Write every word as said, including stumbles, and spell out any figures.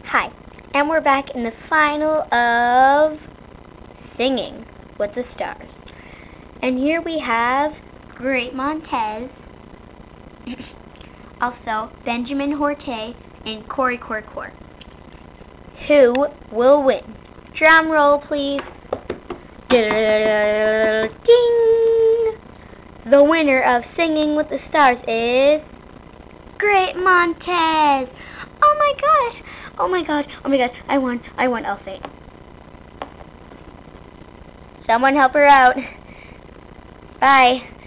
Hi, and we're back in the final of Singing with the Stars. And here we have Great Montez, also Benjamin Horte, and Corey Corcor. Who will win? Drum roll, please. Ding! The winner of Singing with the Stars is Great Montez. Oh my gosh! Oh my god! Oh my god! I won! I won! I'll say. Someone help her out. Bye.